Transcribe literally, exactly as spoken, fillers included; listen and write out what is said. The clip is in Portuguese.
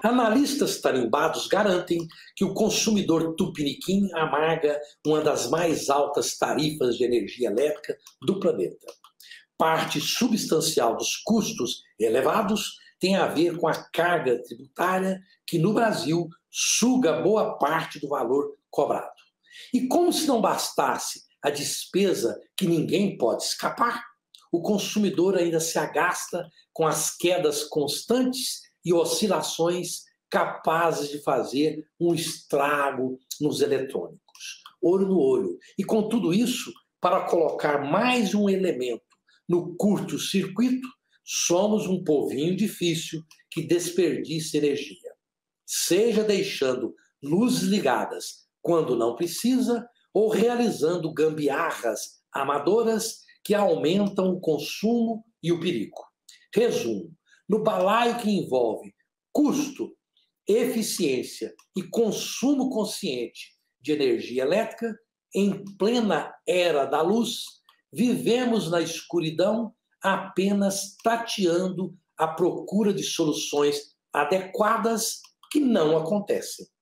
Analistas tarimbados garantem que o consumidor tupiniquim amarga uma das mais altas tarifas de energia elétrica do planeta. Parte substancial dos custos elevados tem a ver com a carga tributária que, no Brasil, suga boa parte do valor cobrado. E como se não bastasse a despesa que ninguém pode escapar, o consumidor ainda se agasta com as quedas constantes e oscilações capazes de fazer um estrago nos eletrônicos. Olho no olho. E com tudo isso, para colocar mais um elemento no curto-circuito, somos um povinho difícil que desperdiça energia. Seja deixando luzes ligadas quando não precisa, ou realizando gambiarras amadoras que aumentam o consumo e o perigo. Resumo: no balaio que envolve custo, eficiência e consumo consciente de energia elétrica, em plena era da luz, vivemos na escuridão apenas tateando à procura de soluções adequadas que não acontecem.